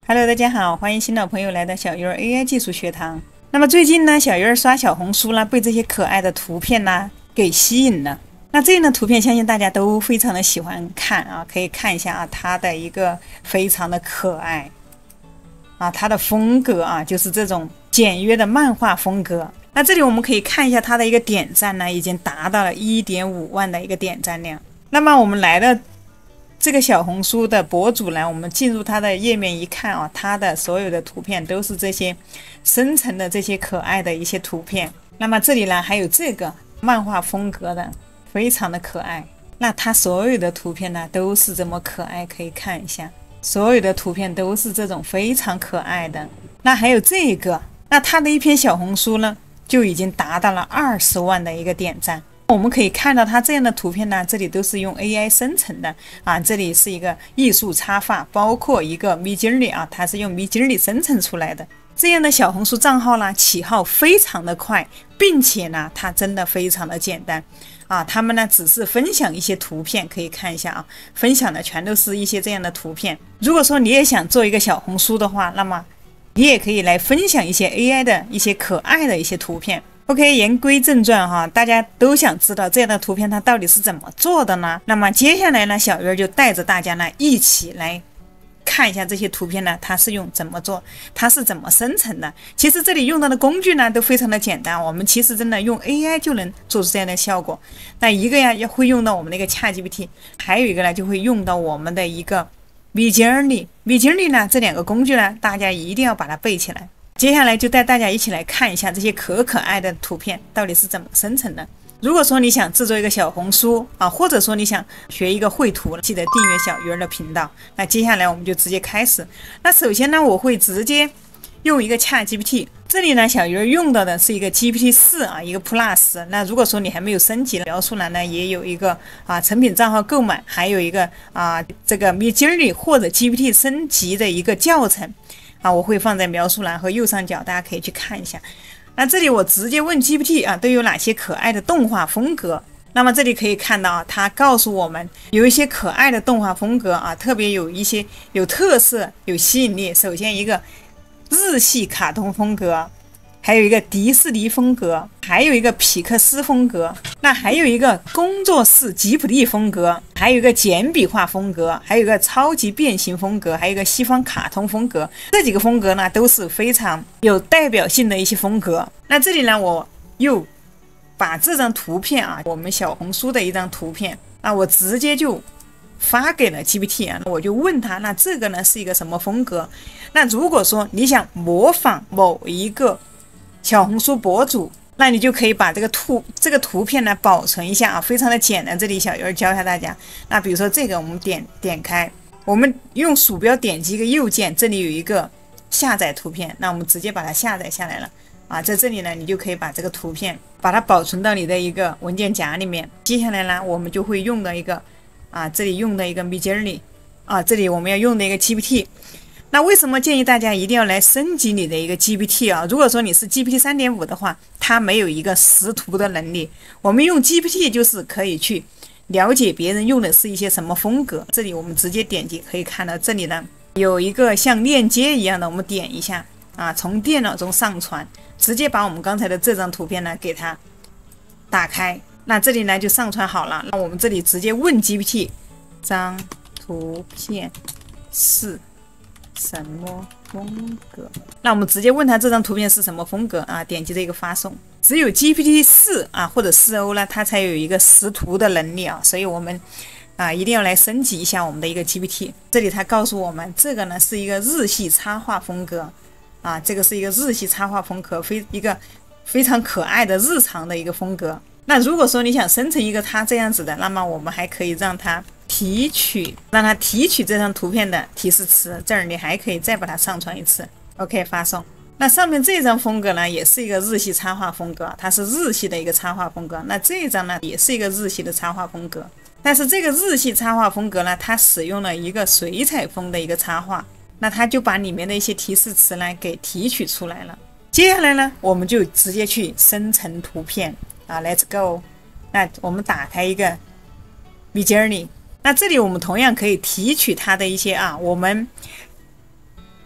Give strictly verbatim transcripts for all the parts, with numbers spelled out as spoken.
Hello， 大家好，欢迎新老朋友来到小鱼儿 A I 技术学堂。那么最近呢，小鱼儿刷小红书啦，被这些可爱的图片呢给吸引了。那这样的图片，相信大家都非常的喜欢看啊，可以看一下啊，它的一个非常的可爱啊，它的风格啊，就是这种简约的漫画风格。那这里我们可以看一下它的一个点赞呢，已经达到了 一点五万的一个点赞量。那么我们来到这个小红书的博主呢，我们进入它的页面一看啊，它的所有的图片都是这些生成的这些可爱的一些图片。那么这里呢还有这个漫画风格的，非常的可爱。那它所有的图片呢都是这么可爱，可以看一下，所有的图片都是这种非常可爱的。那还有这个，那它的一篇小红书呢就已经达到了二十万的一个点赞。我们可以看到它这样的图片呢，这里都是用 A I 生成的啊，这里是一个艺术插画，包括一个 Midjourney 啊，它是用 Midjourney 生成出来的。这样的小红书账号呢，起号非常的快，并且呢，它真的非常的简单啊。他们呢只是分享一些图片，可以看一下啊，分享的全都是一些这样的图片。如果说你也想做一个小红书的话，那么你也可以来分享一些 A I 的一些可爱的一些图片。OK， 言归正传哈，大家都想知道这样的图片它到底是怎么做的呢？那么接下来呢，小鱼儿就带着大家呢一起来看一下这些图片呢，它是用怎么做，它是怎么生成的。其实这里用到的工具呢都非常的简单，我们其实真的用 A I 就能做出这样的效果。那一个呀要会用到我们的一个 ChatGPT， 还有一个呢就会用到我们的一个 Midjourney。Midjourney 呢这两个工具呢，大家一定要把它背起来。接下来就带大家一起来看一下这些可可爱的图片到底是怎么生成的。如果说你想制作一个小红书啊，或者说你想学一个绘图，记得订阅小鱼儿的频道。那接下来我们就直接开始。那首先呢，我会直接用一个 ChatGPT， 这里呢小鱼儿用到的是一个 G P T 四 啊，一个 Plus。那如果说你还没有升级，描述栏呢也有一个啊成品账号购买，还有一个啊这个 Midjourney 或者 G P T 升级的一个教程。啊，我会放在描述栏和右上角，大家可以去看一下。那这里我直接问 G P T 啊，都有哪些可爱的动画风格？那么这里可以看到啊，它告诉我们有一些可爱的动画风格啊，特别有一些有特色、有吸引力。首先一个日系卡通风格，还有一个迪士尼风格，还有一个皮克斯风格，那还有一个工作室吉卜力风格，还有一个简笔画风格，还有一个超级变形风格，还有一个西方卡通风格。这几个风格呢都是非常有代表性的一些风格。那这里呢，我又把这张图片啊，我们小红书的一张图片啊，我直接就发给了 G P T 啊，我就问他，那这个呢是一个什么风格？那如果说你想模仿某一个小红书博主，那你就可以把这个图这个图片呢保存一下啊，非常的简单。这里小鱼儿教一下大家。那比如说这个，我们点点开，我们用鼠标点击一个右键，这里有一个下载图片，那我们直接把它下载下来了啊。在这里呢，你就可以把这个图片把它保存到你的一个文件夹里面。接下来呢，我们就会用到一个啊，这里用的一个 Midjourney 啊，这里我们要用的一个 G P T。那为什么建议大家一定要来升级你的一个 G P T 啊？如果说你是 G P T 三点五 的话，它没有一个识图的能力。我们用 G P T 就是可以去了解别人用的是一些什么风格。这里我们直接点击可以看到，这里呢有一个像链接一样的，我们点一下啊，从电脑中上传，直接把我们刚才的这张图片呢给它打开。那这里呢就上传好了。那我们这里直接问 G P T， 张图片是什么风格？那我们直接问他这张图片是什么风格啊？点击这个发送。只有 G P T 四 啊或者 四 O 呢，它才有一个识图的能力啊，所以我们啊一定要来升级一下我们的一个 G P T。这里它告诉我们，这个呢是一个日系插画风格啊，这个是一个日系插画风格，非一个非常可爱的日常的一个风格。那如果说你想生成一个它这样子的，那么我们还可以让它提取，让它提取这张图片的提示词，这儿你还可以再把它上传一次。OK， 发送。那上面这张风格呢，也是一个日系插画风格，它是日系的一个插画风格。那这一张呢，也是一个日系的插画风格，但是这个日系插画风格呢，它使用了一个水彩风的一个插画，那它就把里面的一些提示词呢给提取出来了。接下来呢，我们就直接去生成图片啊 ，Let's go。那我们打开一个 Midjourney。那这里我们同样可以提取它的一些啊，我们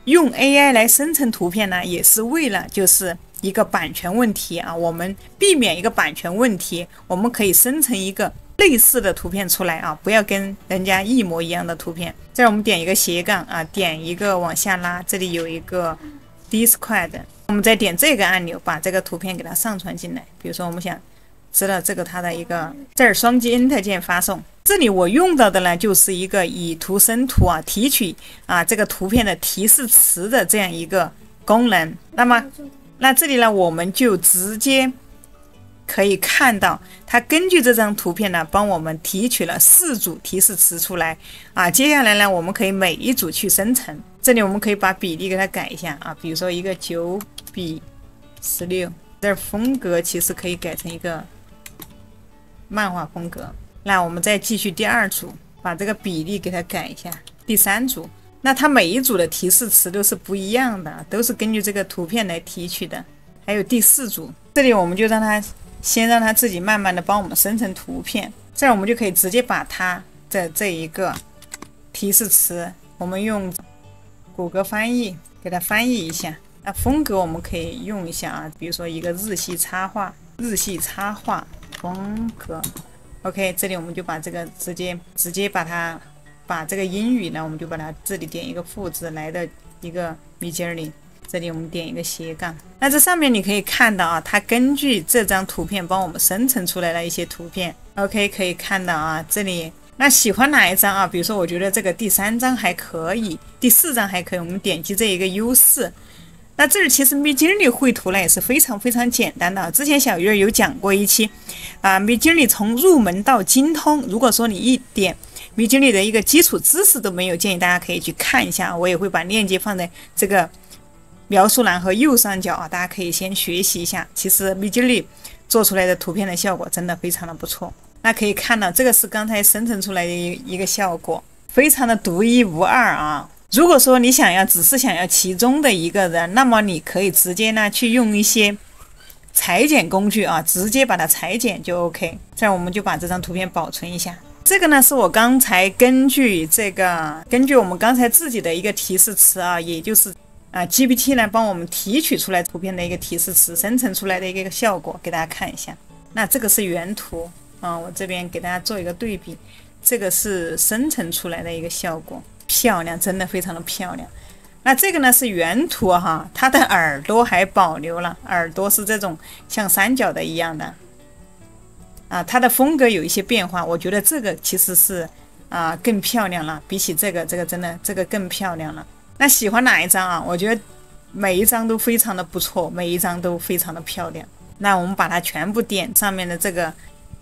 用 A I 来生成图片呢，也是为了就是一个版权问题啊，我们避免一个版权问题，我们可以生成一个类似的图片出来啊，不要跟人家一模一样的图片。这儿我们点一个斜杠啊，点一个往下拉，这里有一个 Discord， 我们再点这个按钮，把这个图片给它上传进来。比如说我们想知道这个它的一个，这儿双击 Enter 键发送。这里我用到的呢，就是一个以图生图啊，提取啊这个图片的提示词的这样一个功能。那么那这里呢，我们就直接可以看到，它根据这张图片呢，帮我们提取了四组提示词出来啊。接下来呢，我们可以每一组去生成。这里我们可以把比例给它改一下啊，比如说一个九比十六，这风格其实可以改成一个漫画风格。那我们再继续第二组，把这个比例给它改一下。第三组，那它每一组的提示词都是不一样的，都是根据这个图片来提取的。还有第四组，这里我们就让它先让它自己慢慢的帮我们生成图片，这样我们就可以直接把它的这一个提示词，我们用谷歌翻译给它翻译一下。那风格我们可以用一下啊，比如说一个日系插画，日系插画风格。OK， 这里我们就把这个直接直接把它把这个英语呢，我们就把它这里点一个复制来的一个 Midjourney， 这里我们点一个斜杠。那这上面你可以看到啊，它根据这张图片帮我们生成出来了一些图片。OK， 可以看到啊，这里那喜欢哪一张啊？比如说我觉得这个第三张还可以，第四张还可以，我们点击这一个 U 四。那这儿其实 Midjourney 绘图呢也是非常非常简单的。之前小鱼儿有讲过一期啊 ，Midjourney 从入门到精通。如果说你一点 Midjourney 的一个基础知识都没有，建议大家可以去看一下，我也会把链接放在这个描述栏和右上角啊，大家可以先学习一下。其实 Midjourney 做出来的图片的效果真的非常的不错。那可以看到，这个是刚才生成出来的一个效果，非常的独一无二啊。如果说你想要只是想要其中的一个人，那么你可以直接呢去用一些裁剪工具啊，直接把它裁剪就 OK。这样我们就把这张图片保存一下。这个呢是我刚才根据这个根据我们刚才自己的一个提示词啊，也就是啊 G P T 呢帮我们提取出来图片的一个提示词生成出来的一个效果，给大家看一下。那这个是原图啊，我这边给大家做一个对比，这个是生成出来的一个效果。漂亮，真的非常的漂亮。那这个呢是原图哈，它的耳朵还保留了，耳朵是这种像三角的一样的啊，它的风格有一些变化，我觉得这个其实是啊更漂亮了，比起这个这个真的这个更漂亮了。那喜欢哪一张啊？我觉得每一张都非常的不错，每一张都非常的漂亮。那我们把它全部点上面的这个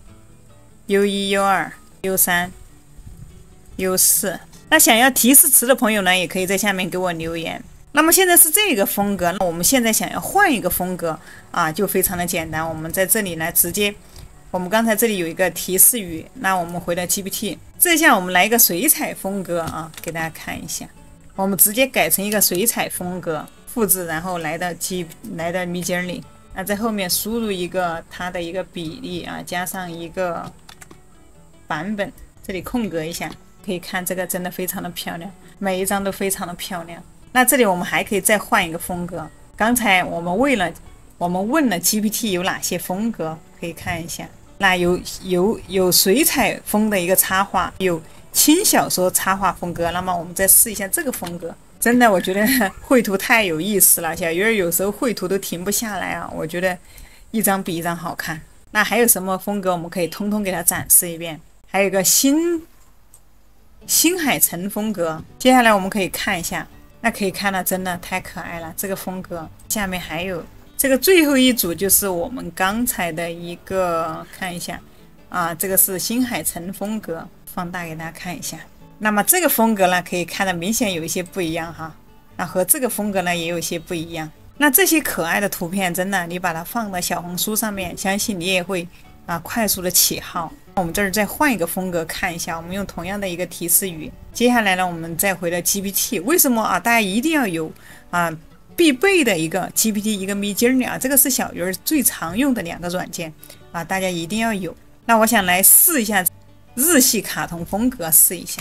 U 一 U 二 U 三 U 四。那想要提示词的朋友呢，也可以在下面给我留言。那么现在是这个风格，那我们现在想要换一个风格啊，就非常的简单。我们在这里呢，直接，我们刚才这里有一个提示语，那我们回到 G P T， 这下我们来一个水彩风格啊，给大家看一下。我们直接改成一个水彩风格，复制，然后来到 G 来到 Midjourney， 那在后面输入一个它的一个比例啊，加上一个版本，这里空格一下。可以看这个真的非常的漂亮，每一张都非常的漂亮。那这里我们还可以再换一个风格。刚才我们为了我们问了 G P T 有哪些风格，可以看一下。那有有有水彩风的一个插画，有轻小说插画风格。那么我们再试一下这个风格。真的，我觉得绘图太有意思了，小鱼儿有时候绘图都停不下来啊。我觉得一张比一张好看。那还有什么风格我们可以通通给它展示一遍？还有一个新。新海诚风格，接下来我们可以看一下，那可以看到真的太可爱了，这个风格。下面还有这个最后一组，就是我们刚才的一个，看一下啊，这个是新海诚风格，放大给大家看一下。那么这个风格呢，可以看得明显有一些不一样哈，啊和这个风格呢也有一些不一样。那这些可爱的图片，真的你把它放到小红书上面，相信你也会啊快速的起号。我们这儿再换一个风格看一下，我们用同样的一个提示语。接下来呢，我们再回到 G P T。为什么啊？大家一定要有啊必备的一个 G P T， 一个 Midjourney 啊，这个是小鱼儿最常用的两个软件啊，大家一定要有。那我想来试一下日系卡通风格，试一下。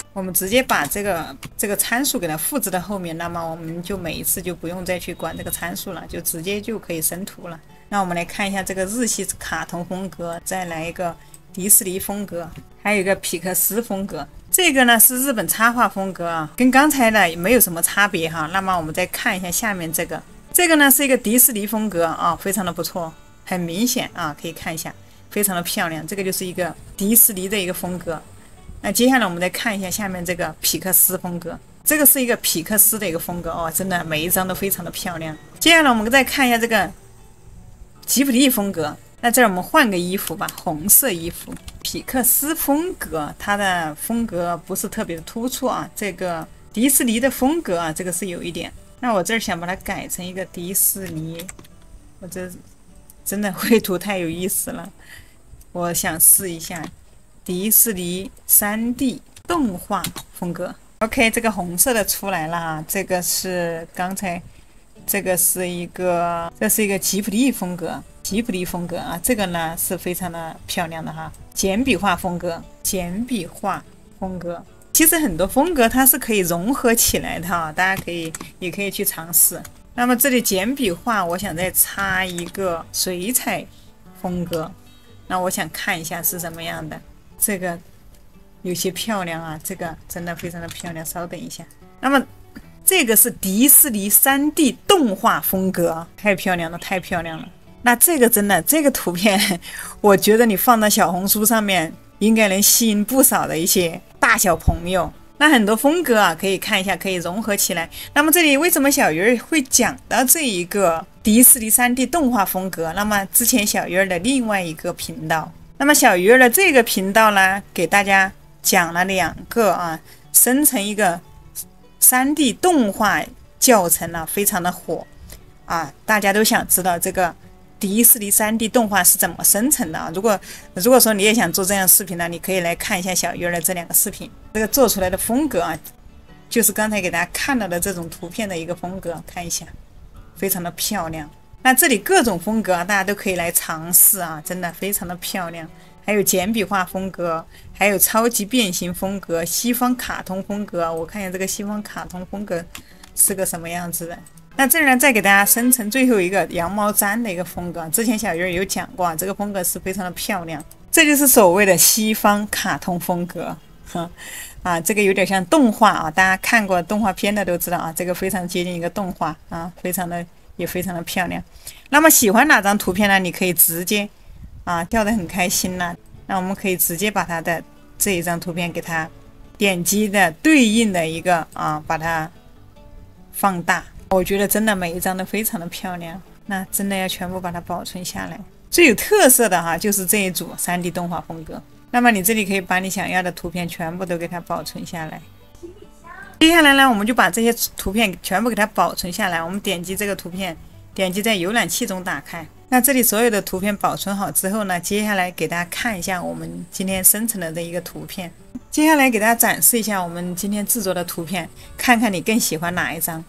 我们直接把这个这个参数给它复制到后面，那么我们就每一次就不用再去管这个参数了，就直接就可以生图了。那我们来看一下这个日系卡通风格，再来一个迪士尼风格，还有一个皮克斯风格。这个呢是日本插画风格啊，跟刚才的没有什么差别哈。那么我们再看一下下面这个，这个呢是一个迪士尼风格啊，非常的不错，很明显啊，可以看一下，非常的漂亮。这个就是一个迪士尼的一个风格。那接下来我们再看一下下面这个皮克斯风格，这个是一个皮克斯的一个风格哦，真的每一张都非常的漂亮。接下来我们再看一下这个吉卜力风格。那这儿我们换个衣服吧，红色衣服。皮克斯风格，它的风格不是特别的突出啊。这个迪士尼的风格啊，这个是有一点。那我这儿想把它改成一个迪士尼，我这真的绘图太有意思了，我想试一下迪士尼 三 D 动画风格。OK， 这个红色的出来了啊，这个是刚才这个是一个，这是一个吉卜力风格。吉卜力风格啊，这个呢是非常的漂亮的哈，简笔画风格，简笔画风格。其实很多风格它是可以融合起来的哈，大家可以也可以去尝试。那么这里简笔画，我想再插一个水彩风格，那我想看一下是什么样的。这个有些漂亮啊，这个真的非常的漂亮。稍等一下，那么这个是迪士尼 三 D 动画风格，太漂亮了，太漂亮了。那这个真的，这个图片，我觉得你放到小红书上面，应该能吸引不少的一些大小朋友。那很多风格啊，可以看一下，可以融合起来。那么这里为什么小鱼儿会讲到这一个迪士尼 三 D 动画风格？那么之前小鱼儿的另外一个频道，那么小鱼儿的这个频道呢，给大家讲了两个啊，生成一个 三 D 动画教程呢，非常的火啊，大家都想知道这个迪士尼 三 D 动画是怎么生成的啊？如果如果说你也想做这样的视频呢，你可以来看一下小鱼儿的这两个视频。这个做出来的风格啊，就是刚才给大家看到的这种图片的一个风格，看一下，非常的漂亮。那这里各种风格啊，大家都可以来尝试啊，真的非常的漂亮。还有简笔画风格，还有超级变形风格，西方卡通风格。我看一下这个西方卡通风格是个什么样子的。那这儿呢，再给大家生成最后一个羊毛毡的一个风格。之前小鱼儿有讲过，这个风格是非常的漂亮。这就是所谓的西方卡通风格，哈啊，这个有点像动画啊，大家看过动画片的都知道啊，这个非常接近一个动画啊，非常的也非常的漂亮。那么喜欢哪张图片呢？你可以直接啊跳得很开心了，那我们可以直接把它的这一张图片给它点击的对应的一个啊，把它放大。我觉得真的每一张都非常的漂亮，那真的要全部把它保存下来。最有特色的哈，就是这一组 三 D 动画风格。那么你这里可以把你想要的图片全部都给它保存下来。接下来呢，我们就把这些图片全部给它保存下来。我们点击这个图片，点击在浏览器中打开。那这里所有的图片保存好之后呢，接下来给大家看一下我们今天生成的这一个图片。接下来给大家展示一下我们今天制作的图片，看看你更喜欢哪一张。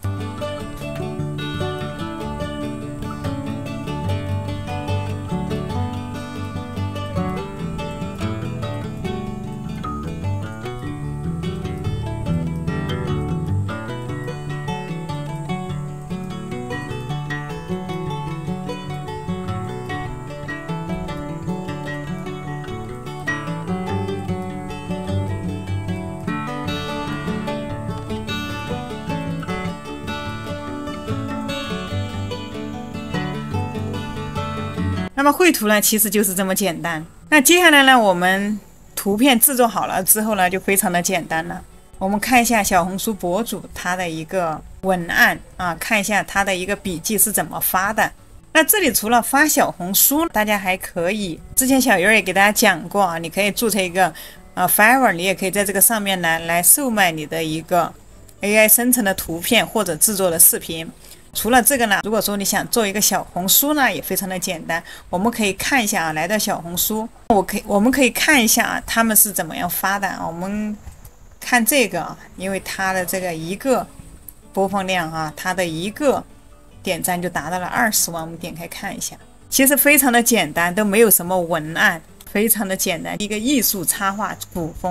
那么绘图呢，其实就是这么简单。那接下来呢，我们图片制作好了之后呢，就非常的简单了。我们看一下小红书博主他的一个文案啊，看一下他的一个笔记是怎么发的。那这里除了发小红书，大家还可以，之前小鱼儿也给大家讲过啊，你可以注册一个呃 Fiverr， 你也可以在这个上面呢来售卖你的一个 A I 生成的图片或者制作的视频。除了这个呢，如果说你想做一个小红书呢，也非常的简单。我们可以看一下啊，来到小红书，我可以我们可以看一下啊，他们是怎么样发的啊。我们看这个啊，因为它的这个一个播放量啊，它的一个点赞就达到了二十万。我们点开看一下，其实非常的简单，都没有什么文案，非常的简单，一个艺术插画古风，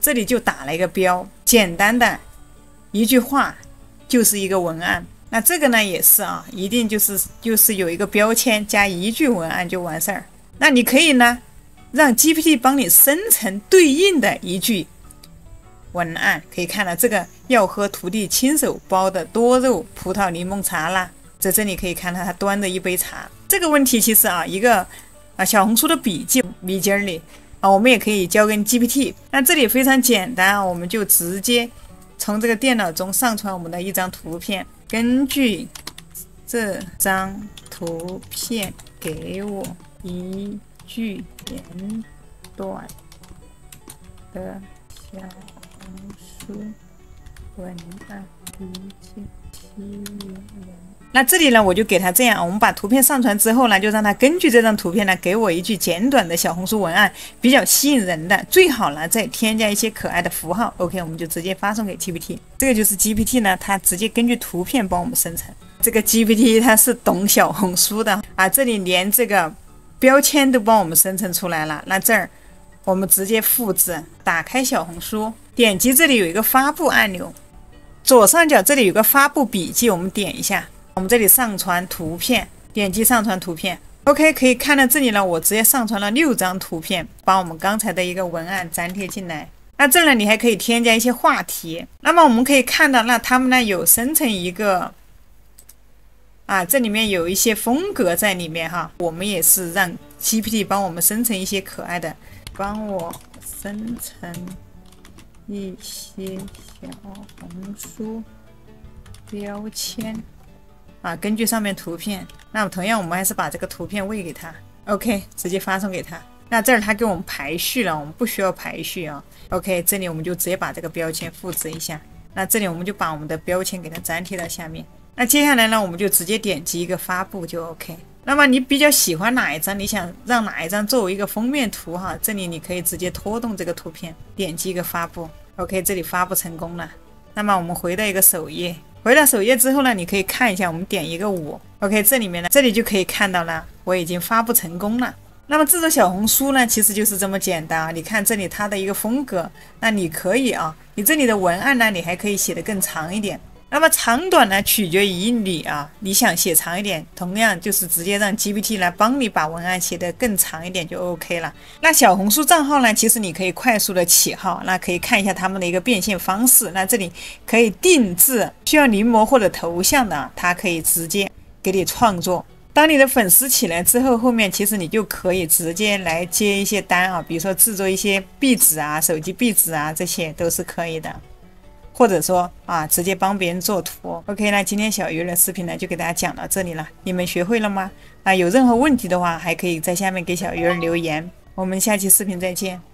这里就打了一个标，简单的一句话就是一个文案。那这个呢也是啊，一定就是就是有一个标签加一句文案就完事儿。那你可以呢让 G P T 帮你生成对应的一句文案，可以看到这个要喝徒弟亲手包的多肉葡萄柠檬茶啦，在这里可以看到他端着一杯茶。这个问题其实啊，一个啊小红书的笔记笔记里啊，我们也可以交给 G P T。那这里非常简单啊，我们就直接从这个电脑中上传我们的一张图片，根据这张图片给我一句简短的小红书文案理解吸引人。那这里呢，我就给他这样，我们把图片上传之后呢，就让他根据这张图片呢，给我一句简短的小红书文案，比较吸引人的，最好呢再添加一些可爱的符号。OK， 我们就直接发送给 G P T。这个就是 G P T 呢，它直接根据图片帮我们生成。这个 G P T 它是懂小红书的啊，这里连这个标签都帮我们生成出来了。那这儿我们直接复制，打开小红书，点击这里有一个发布按钮，左上角这里有个发布笔记，我们点一下。我们这里上传图片，点击上传图片。OK， 可以看到这里呢，我直接上传了六张图片，把我们刚才的一个文案粘贴进来。那这呢，你还可以添加一些话题。那么我们可以看到，那他们呢有生成一个啊，这里面有一些风格在里面哈。我们也是让 G P T 帮我们生成一些可爱的，帮我生成一些小红书标签。啊，根据上面图片，那么同样我们还是把这个图片喂给他 ，OK， 直接发送给他。那这儿他给我们排序了，我们不需要排序啊。OK， 这里我们就直接把这个标签复制一下。那这里我们就把我们的标签给它粘贴到下面。那接下来呢，我们就直接点击一个发布就 OK。那么你比较喜欢哪一张？你想让哪一张作为一个封面图哈？这里你可以直接拖动这个图片，点击一个发布 ，OK， 这里发布成功了。那么我们回到一个首页。回到首页之后呢，你可以看一下，我们点一个五 ，OK， 这里面呢，这里就可以看到了，我已经发布成功了。那么制作小红书呢，其实就是这么简单啊。你看这里它的一个风格，那你可以啊，你这里的文案呢，你还可以写得更长一点。那么长短呢，取决于你啊，你想写长一点，同样就是直接让 G P T 来帮你把文案写得更长一点就 OK 了。那小红书账号呢，其实你可以快速的起号，那可以看一下他们的一个变现方式。那这里可以定制需要临摹或者头像的，它可以直接给你创作。当你的粉丝起来之后，后面其实你就可以直接来接一些单啊，比如说制作一些壁纸啊、手机壁纸啊，这些都是可以的。或者说啊，直接帮别人做图。OK， 那今天小鱼的视频呢，就给大家讲到这里了。你们学会了吗？啊，有任何问题的话，还可以在下面给小鱼儿留言。我们下期视频再见。